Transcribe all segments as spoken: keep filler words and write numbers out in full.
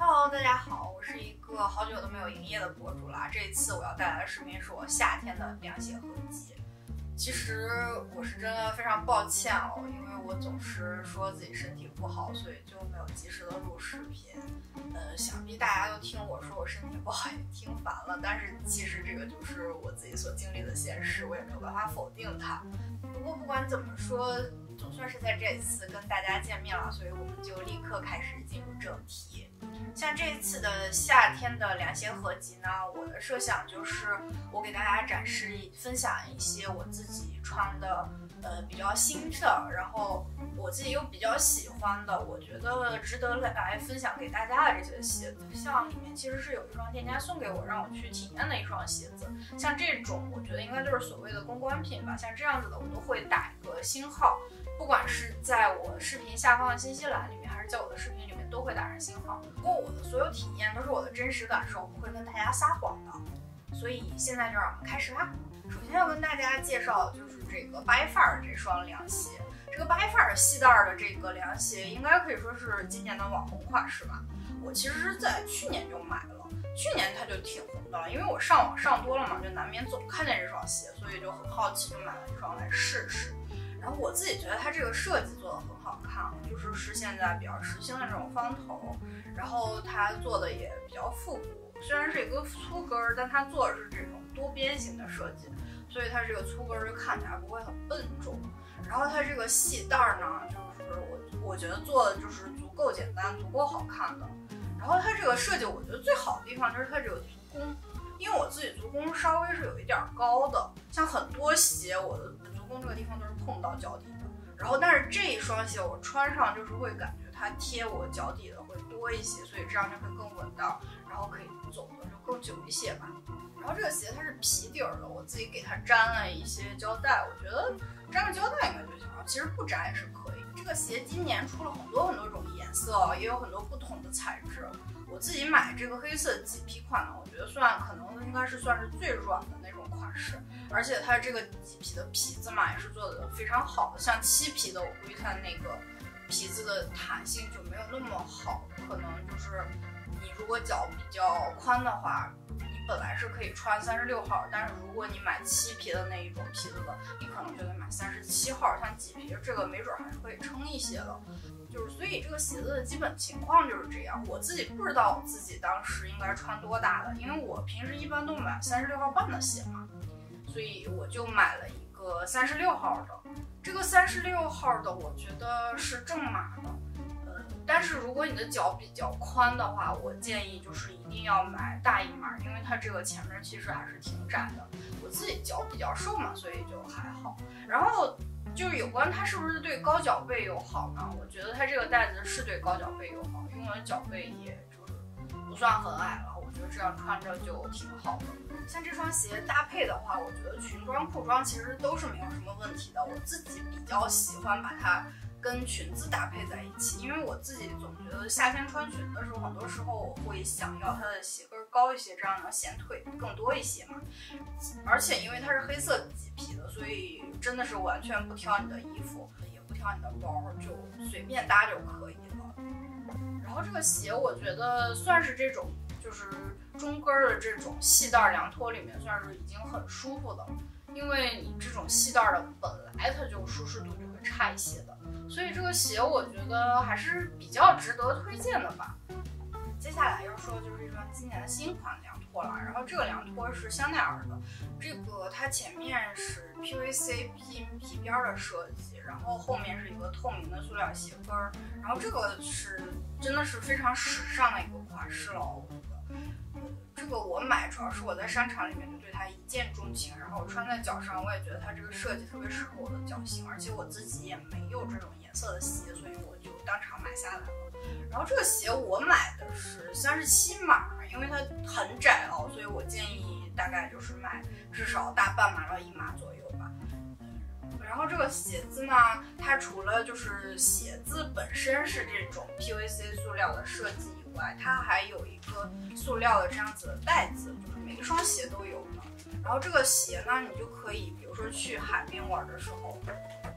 Hello， 大家好，我是一个好久都没有营业的博主啦。这一次我要带来的视频是我夏天的凉鞋合集。其实我是真的非常抱歉哦，因为我总是说自己身体不好，所以就没有及时的录视频。呃，想必大家都听我说我身体不好也听烦了，但是其实这个就是我自己所经历的现实，我也没有办法否定它。不过不管怎么说，总算是在这一次跟大家见面了，所以我们就立刻开始进入正题。像这一次的夏天的凉鞋合集呢，我的设想就是我给大家展示分享一些我自己穿的呃比较新的，然后我自己又比较喜欢的，我觉得值得来分享给大家的这些鞋子。像里面其实是有一双店家送给我让我去体验的一双鞋子，像这种我觉得应该就是所谓的公关品吧，像这样子的我都会打一个星号，不管是在我视频下方的信息栏里面，还是在我的视频里面都会打上星号。不过我的所有体验都是我的真实感受，不会跟大家撒谎的。所以现在就让我们开始啦。首先要跟大家介绍就是这个巴耶法尔这双凉鞋。这个巴耶法尔系带的这个凉鞋应该可以说是今年的网红款式吧。我其实是在去年就买了，去年它就挺红的了，因为我上网上多了嘛，就难免总看见这双鞋，所以就很好奇，就买了一双来试试。然后我自己觉得它这个设计做的很好看，就是是现在比较时兴的这种方头，然后它做的也比较复古，虽然是一个粗跟儿，但它做的是这种多边形的设计，所以它这个粗跟儿就看起来不会很笨重。然后它这个系带呢，就是我我觉得做的就是足够简单，足够好看的。然后它这个设计，我觉得最好的地方就是它这个足弓，因为我自己足弓稍微是有一点高的，像很多鞋我的足弓这个地方都是碰到脚底的。然后但是这一双鞋我穿上就是会感觉它贴我脚底的会多一些，所以这样就会更稳当，然后可以走的就更久一些吧。然后这个鞋它是皮底儿的，我自己给它粘了一些胶带，我觉得粘个胶带应该就行了，其实不粘也是可以。这个鞋今年出了很多很多种颜色，也有很多不同的材质。我自己买这个黑色麂皮款呢，我觉得算可能应该是算是最软的那种款式，而且它这个麂皮的皮子嘛也是做的非常好的，像漆皮的我估计它那个皮子的弹性就没有那么好，可能就是你如果脚比较宽的话，你本来是可以穿三十六号，但是如果你买漆皮的那一种皮子的，你可能就得买三十七号，像麂皮这个没准还是可以撑一些的。就是所以这个鞋子的基本情况就是这样，我自己不知道我自己当时应该穿多大的，因为我平时一般都买三十六号半的鞋嘛，所以我就买了一个三十六号的。这个三十六号的我觉得是正码的，呃，但是如果你的脚比较宽的话，我建议就是一定要买大一码，因为它这个前面其实还是挺窄的。我自己脚比较瘦嘛，所以就还好。然后就是有关它是不是对高脚背友好呢？我觉得它这个带子是对高脚背友好，因为我的脚背也就是不算很矮了，我觉得这样穿着就挺好的。像这双鞋搭配的话，我觉得裙装裤装其实都是没有什么问题的。我自己比较喜欢把它跟裙子搭配在一起，因为我自己总觉得夏天穿裙的时候，很多时候我会想要它的鞋跟高一些，这样能显腿更多一些嘛。而且因为它是黑色麂皮的，所以真的是完全不挑你的衣服，也不挑你的包，就随便搭就可以了。然后这个鞋我觉得算是这种就是中跟的这种细带凉拖里面算是已经很舒服的，因为你这种细带的本来它就舒适度就会差一些的，所以这个鞋我觉得还是比较值得推荐的吧。接下来要说的就是一双今年的新款凉拖了，然后这个凉拖是香奈儿的，这个它前面是 P V C 皮皮边的设计，然后后面是一个透明的塑料鞋跟儿，然后这个是真的是非常时尚的一个款式了，我觉得。这个我买主要是我在商场里面就对它一见钟情，然后我穿在脚上，我也觉得它这个设计特别适合我的脚型，而且我自己也没有这种颜色的鞋，所以我就当场买下来了。然后这个鞋我买的是三十七码，因为它很窄哦，所以我建议大概就是买至少大半码到一码左右吧。然后这个鞋子呢，它除了就是鞋子本身是这种 P V C 塑料的设计以外，它还有一个塑料的这样子的带子，就是每一双鞋都有的。然后这个鞋呢，你就可以比如说去海边玩的时候，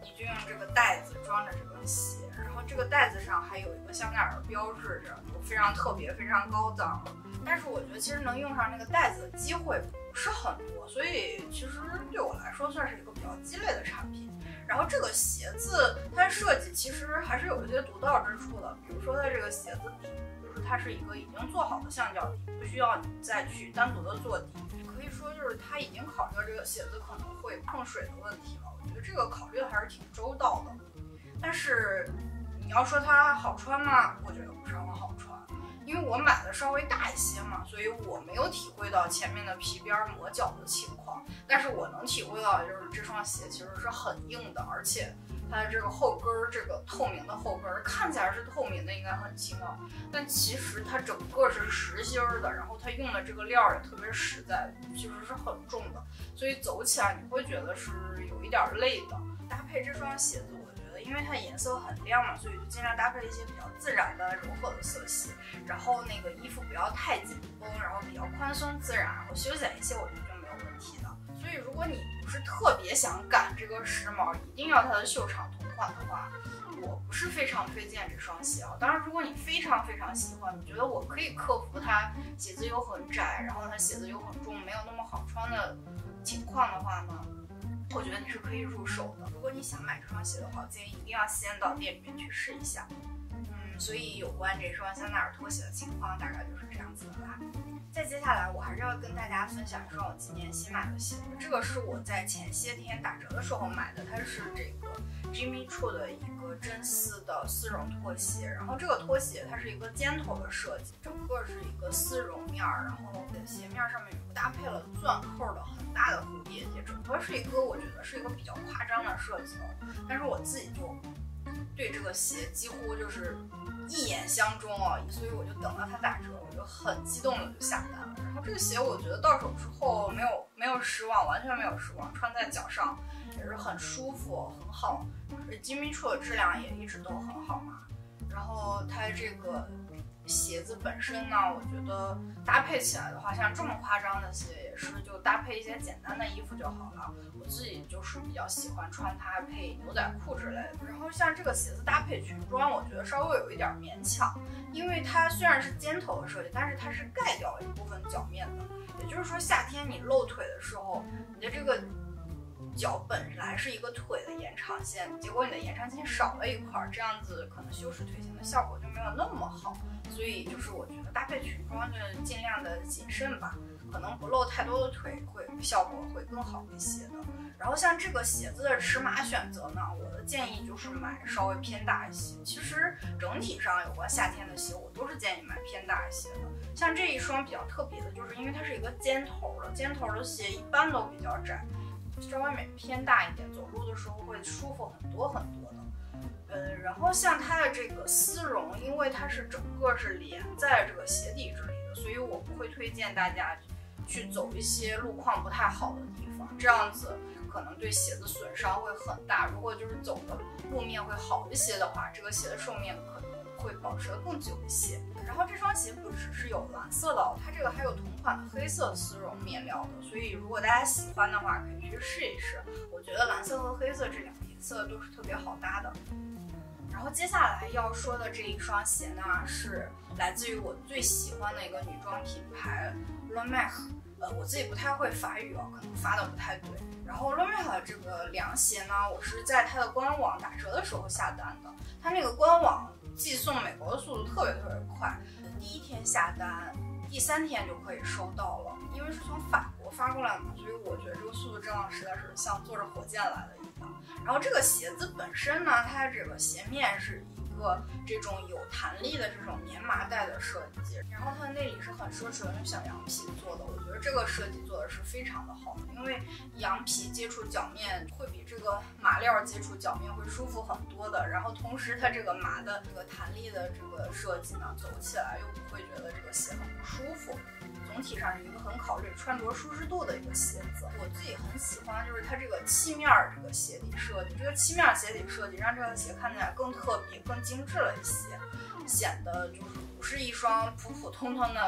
你就用这个袋子装着这个鞋，然后这个袋子上还有一个香奈儿标志着，就非常特别，非常高档。但是我觉得其实能用上那个袋子的机会不是很多，所以其实对我来说算是一个比较鸡肋的产品。然后这个鞋子它设计其实还是有一些独到之处的，比如说它这个鞋子底，就是它是一个已经做好的橡胶底，不需要你再去单独的做底。可以说就是它已经考虑到这个鞋子可能会碰水的问题了，我觉得这个考虑的还是挺周到的。但是你要说它好穿吗？我觉得不是很好穿，因为我买的稍微大一些嘛，所以我没有体会到前面的皮边磨脚的情况。但是我能体会到的就是这双鞋其实是很硬的，而且它的这个后跟儿，这个透明的后跟儿看起来是透明的，应该很轻啊，但其实它整个是实心儿的，然后它用的这个料也特别实在，其实是很重的，所以走起来你会觉得是有一点累的。搭配这双鞋子，我觉得因为它颜色很亮嘛，所以就尽量搭配一些比较自然的柔和的色系，然后那个衣服不要太紧绷，然后比较宽松自然，然后休闲一些，我觉得就没有问题的。所以如果你不是特别想赶这个时髦，一定要它的袖长同款的话，我不是非常推荐这双鞋啊。当然，如果你非常非常喜欢，你觉得我可以克服它鞋子又很窄，然后它鞋子又很重，没有那么好穿的情况的话呢，我觉得你是可以入手的。如果你想买这双鞋的话，我建议一定要先到店里面去试一下。嗯，所以有关这双香奈儿拖鞋的情况大概就是这样子的啦。再接下来，我还是要跟大家分享一双我今年新买的鞋子，这个是我在前些天打折的时候买的，它是这个 Jimmy Choo 的一个真丝的丝绒拖鞋。然后这个拖鞋它是一个尖头的设计，整个是一个丝绒面，然后鞋面上面有搭配了钻扣的很大的蝴蝶结，整个是一个我觉得是一个比较夸张的设计哦。但是我自己就对这个鞋几乎就是一眼相中啊，所以我就等到它打折，我就很激动的就下单了。然后这个鞋我觉得到手之后没有没有失望，完全没有失望，穿在脚上也是很舒服很好。Jimmy Choo 的质量也一直都很好嘛。然后它这个鞋子本身呢，我觉得搭配起来的话，像这么夸张的鞋也是就搭配一些简单的衣服就好了。我自己就是比较喜欢穿它配牛仔裤之类的。然后像这个鞋子搭配裙装，我觉得稍微有一点勉强，因为它虽然是尖头的设计，但是它是盖掉了一部分脚面的。也就是说，夏天你露腿的时候，你的这个脚本来是一个腿的延长线，结果你的延长线少了一块，这样子可能修饰腿型的效果就没有那么好。所以就是我觉得搭配裙装就尽量的谨慎吧，可能不露太多的腿会效果会更好一些的。然后像这个鞋子的尺码选择呢，我的建议就是买稍微偏大一些。其实整体上有关夏天的鞋，我都是建议买偏大一些的。像这一双比较特别的，就是因为它是一个尖头的，尖头的鞋一般都比较窄，稍微买偏大一点，走路的时候会舒服很多很多的。呃，然后像它的这个丝绒，因为它是整个是连在这个鞋底这里的，所以我不会推荐大家去走一些路况不太好的地方，这样子可能对鞋子损伤会很大。如果就是走的路面会好一些的话，这个鞋的寿命可能会保持得更久一些。然后这双鞋不只是有蓝色的，它这个还有同款的黑色丝绒面料的，所以如果大家喜欢的话，可以去试一试。我觉得蓝色和黑色这两个颜色都是特别好搭的。然后接下来要说的这一双鞋呢，是来自于我最喜欢的一个女装品牌 Lomec。呃，我自己不太会法语哦，可能发的不太对。然后 Lomec 的这个凉鞋呢，我是在它的官网打折的时候下单的。它那个官网寄送美国的速度特别特别快，第一天下单，第三天就可以收到了。因为是从法国发过来嘛，所以我觉得这个速度真的实在是像坐着火箭来的一样。然后这个鞋子本身呢，它这个鞋面是一个这种有弹力的这种棉麻带的设计，然后它的内里是很奢侈的用小羊皮做的，我觉得这个设计做的是非常的好，因为羊皮接触脚面会比这个麻料接触脚面会舒服很多的，然后同时它这个麻的这个弹力的这个设计呢，走起来又不会觉得这个鞋很不舒服。总体上是一个很考虑穿着舒适度的一个鞋子。我自己很喜欢就是它这个漆面这个鞋底设计，这个漆面鞋底设计让这个鞋看起来更特别更精致了一些，显得就是不是一双普普通通的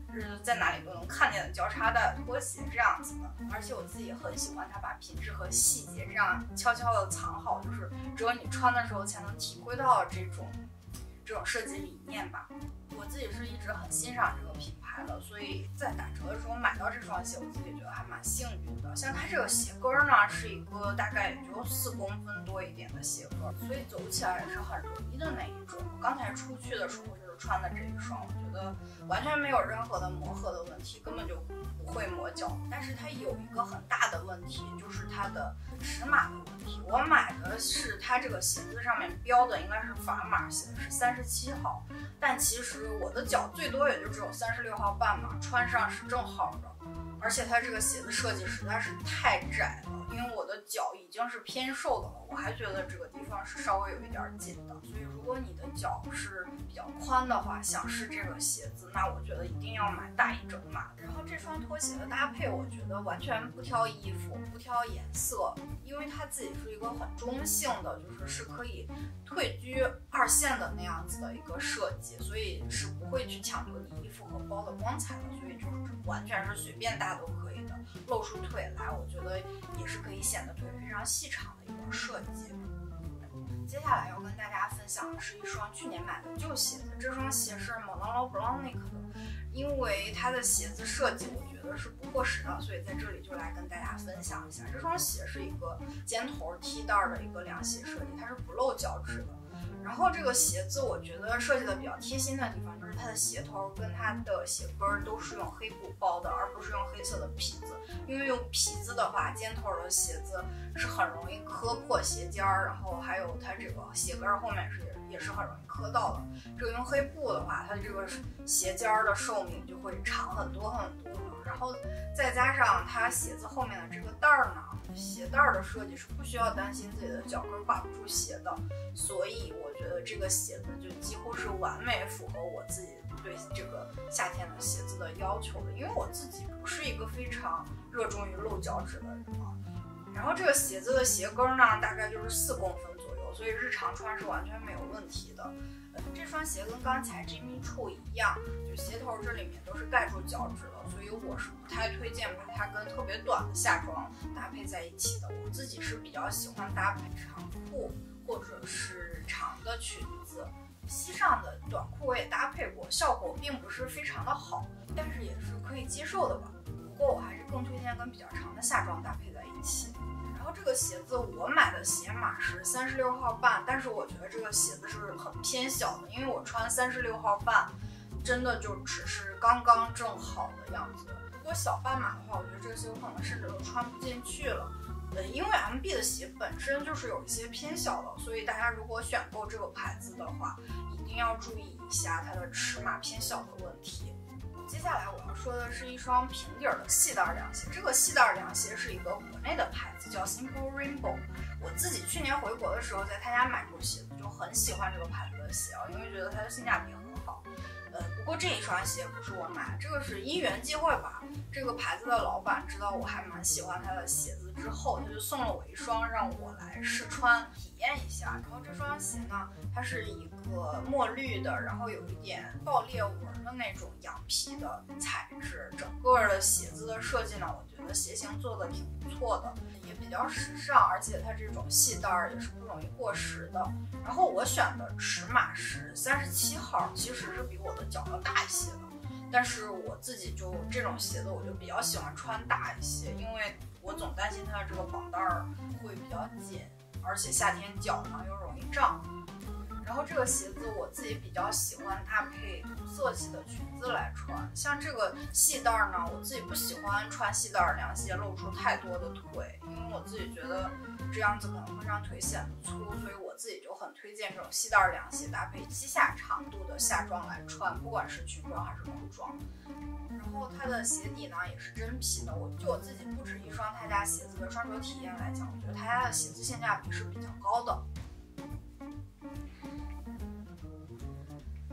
是在哪里都能看见的交叉带拖鞋这样子的。而且我自己也很喜欢它把品质和细节这样悄悄的藏好，就是只有你穿的时候才能体会到这种这种设计理念吧。我自己是一直很欣赏这个品牌的，所以在打折的时候买到这双鞋，我自己觉得还蛮幸运的。像它这个鞋跟呢，是一个大概也就四公分多一点的鞋跟，所以走起来也是很容易的那一种。我刚才出去的时候就是穿的这一双，我觉得完全没有任何的磨合的问题，根本就不会磨脚。但是它有一个很大的问题，就是它的尺码的问题。我买的是它这个鞋子上面标的应该是砝码，写的是三十七号，但其实我的脚最多也就只有三十六号半码，穿上是正好的。而且它这个鞋子设计实在是太窄了，因为我的脚已经是偏瘦的了，我还觉得这个地方是稍微有一点紧的。所以如果你的脚是比较宽的话，想试这个鞋子，那我觉得一定要买大一整码。然后这双拖鞋的搭配，我觉得完全不挑衣服，不挑颜色，因为它自己是一个很中性的，就是是可以退居二线的那样子的一个设计，所以是不会去抢夺你衣服和包的光彩的，所以就是完全是随便搭都可以的。露出腿来，我觉得也是可以显得腿非常细长的一个设计。接下来要跟大家分享的是一双去年买的旧鞋子，这双鞋是 Manolo Blahnik 的，因为它的鞋子设计我觉得是不过时的，所以在这里就来跟大家分享一下。这双鞋是一个尖头 T 带的一个凉鞋设计，它是不露脚趾的。然后这个鞋子我觉得设计的比较贴心的地方，就是它的鞋头跟它的鞋跟都是用黑布包的，而不是用黑色的皮子。因为用皮子的话，尖头的鞋子是很容易磕破鞋尖儿，然后还有它这个鞋跟后面是也是很容易磕到的。这个用黑布的话，它这个鞋尖儿的寿命就会长很多很多。然后再加上它鞋子后面的这个带儿呢，鞋带的设计是不需要担心自己的脚跟挂不住鞋的，所以我觉得这个鞋子就几乎是完美符合我自己对这个夏天的鞋子的要求的，因为我自己不是一个非常热衷于露脚趾的人啊。然后这个鞋子的鞋跟呢，大概就是四公分左右，所以日常穿是完全没有问题的。这双鞋跟刚才 Jimmy Choo 一样，就鞋头这里面都是盖住脚趾的，所以我是不太推荐把它跟特别短的夏装搭配在一起的。我自己是比较喜欢搭配长裤或者是长的裙子，膝上的短裤我也搭配过，效果并不是非常的好，但是也是可以接受的吧。不过我还是更推荐跟比较长的夏装搭配在一起。然后这个鞋子我买的鞋码是三十六号半，但是我觉得这个鞋子是很偏小的，因为我穿三十六号半真的就只是刚刚正好的样子。如果小半码的话，我觉得这个鞋我可能甚至都穿不进去了。呃，因为 M B 的鞋本身就是有一些偏小的，所以大家如果选购这个牌子的话，一定要注意一下它的尺码偏小的问题。接下来我要说的是一双平底的细带凉鞋，这个细带凉鞋是一个国内的牌子，叫 Simple Rainbow。我自己去年回国的时候在他家买过鞋子，就很喜欢这个牌子的鞋啊，因为觉得它的性价比很好。呃，不过这一双鞋不是我买，这个是因缘际会吧。这个牌子的老板知道我还蛮喜欢他的鞋子之后，他就送了我一双让我来试穿体验一下。然后这双鞋呢，它是一个墨绿的，然后有一点爆裂纹的那种羊皮的材质，整个的鞋子的设计呢，我觉得鞋型做的挺不错的，也比较时尚，而且它这种细带也是不容易过时的。然后我选的尺码是三十七号，其实是比我的脚要大一些的。但是我自己就这种鞋子，我就比较喜欢穿大一些，因为我总担心它的这个绑带儿会比较紧，而且夏天脚呢又容易胀。然后这个鞋子我自己比较喜欢搭配同色系的裙子来穿，像这个细带呢，我自己不喜欢穿细带凉鞋露出太多的腿，因为我自己觉得这样子可能会让腿显得粗，所以我自己就很推荐这种细带凉鞋搭配膝下长度的夏装来穿，不管是裙装还是裤装。然后它的鞋底呢也是真皮的，我就我自己不止一双他家鞋子的穿着体验来讲，我觉得他家的鞋子性价比是比较高的。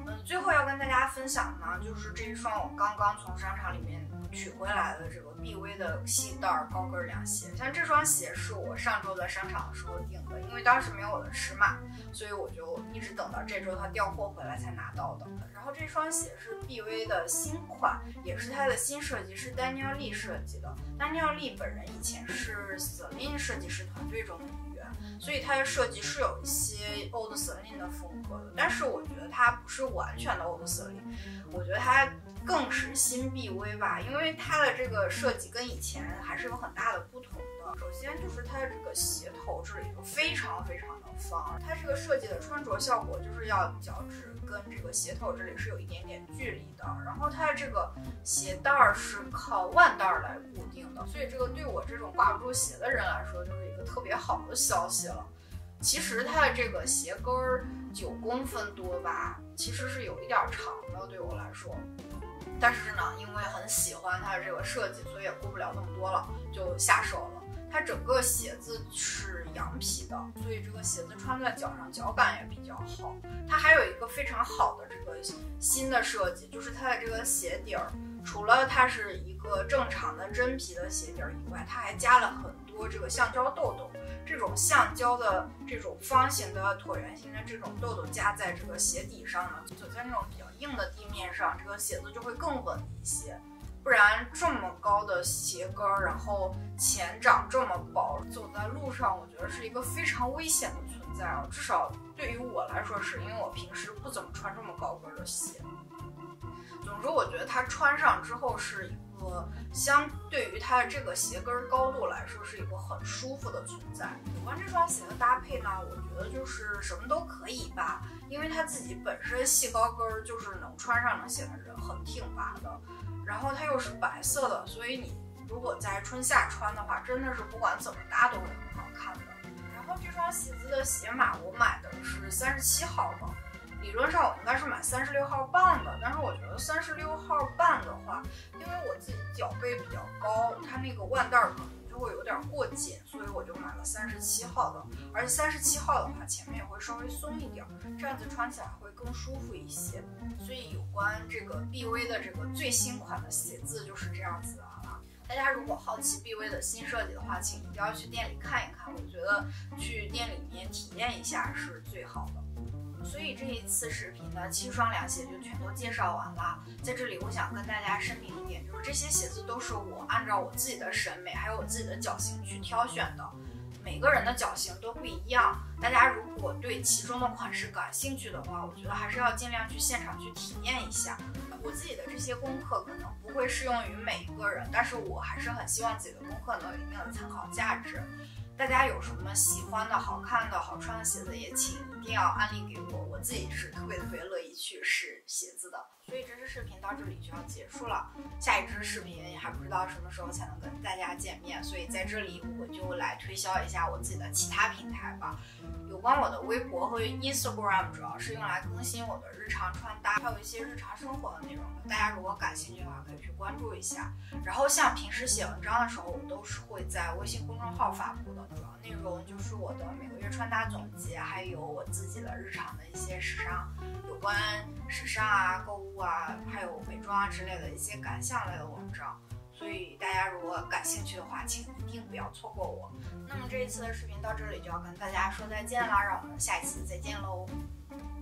嗯，最后要跟大家分享呢，就是这一双我刚刚从商场里面取回来的这个 B V 的细带儿高跟凉鞋。像这双鞋是我上周在商场的时候订的，因为当时没有我的尺码，所以我就一直等到这周它调货回来才拿到的。然后这双鞋是 B V 的新款，也是它的新设计，是丹尼尔利设计的。丹尼尔利本人以前是 Celine 设计师团队中的一员，所以它的设计是有一些 Old Celine 的风格的，但是我觉得它不是完全的 Old Celine， 我觉得它更是新 B V 吧，因为它的这个设计跟以前还是有很大的不同的。首先就是它的这个鞋头这里就非常非常的方，它这个设计的穿着效果就是要脚趾跟这个鞋头这里是有一点点距离的，然后它的这个鞋带儿是靠腕带来固定的，所以这个对我这种挂不住鞋的人来说就是一个特别好的消息了。其实它的这个鞋跟儿九公分多吧，其实是有一点长的，对我来说。但是呢，因为很喜欢它的这个设计，所以也顾不了那么多了，就下手了。它整个鞋子是羊皮的，所以这个鞋子穿在脚上脚感也比较好。它还有一个非常好的这个新的设计，就是它的这个鞋底儿，除了它是一个正常的真皮的鞋底儿以外，它还加了很多这个橡胶豆豆。这种橡胶的这种方形的椭圆形的这种豆豆加在这个鞋底上呢，走在那种比较硬的地面上，这个鞋子就会更稳一些。不然这么高的鞋跟儿，然后前掌这么薄，走在路上我觉得是一个非常危险的存在啊，至少对于我来说是，因为我平时不怎么穿这么高跟的鞋。总之我觉得它穿上之后是一个相对于它的这个鞋跟高度来说是一个很舒服的存在。有关这双鞋的搭配呢，我觉得就是什么都可以吧，因为它自己本身细高跟就是能穿上能显得人很挺拔的，然后它又是白色的，所以你如果在春夏穿的话，真的是不管怎么搭都会很好看的。然后这双鞋子的鞋码我买的是三十七号的，理论上我应该是买三十六号半的，但是我觉得三十六号半的话，因为我自己脚背比较高，它那个腕带可能就会有点过紧，所以我就买了三十七号的。而且三十七号的话，前面也会稍微松一点，这样子穿起来会更舒服一些。所以有关这个 B V 的这个最新款的鞋子就是这样子的啊。大家如果好奇 B V 的新设计的话，请一定要去店里看一看，我觉得去店里面体验一下是最好的。所以这一次视频的七双凉鞋就全都介绍完了。在这里我想跟大家声明一点，就是这些鞋子都是我按照我自己的审美还有我自己的脚型去挑选的，每个人的脚型都不一样，大家如果对其中的款式感兴趣的话，我觉得还是要尽量去现场去体验一下。我自己的这些功课可能不会适用于每一个人，但是我还是很希望自己的功课能有一定的参考价值。大家有什么喜欢的、好看的、好穿的鞋子，也请一定要安利给我，我自己是特别特别乐意去试鞋子的。所以这支视频到这里就要结束了，下一支视频还不知道什么时候才能跟大家见面，所以在这里我就来推销一下我自己的其他平台吧。有关我的微博和 Instagram 主要是用来更新我的日常穿搭，还有一些日常生活的内容的，大家如果感兴趣的话可以去关注一下。然后像平时写文章的时候，我都是会在微信公众号发布的，主要内容就是我的每个月穿搭总结，还有我自己的日常的一些时尚，有关时尚啊、购物啊，还有美妆啊之类的一些感想类的文章。所以大家如果感兴趣的话，请一定不要错过我。那么这一次的视频到这里就要跟大家说再见啦，让我们下一次再见喽。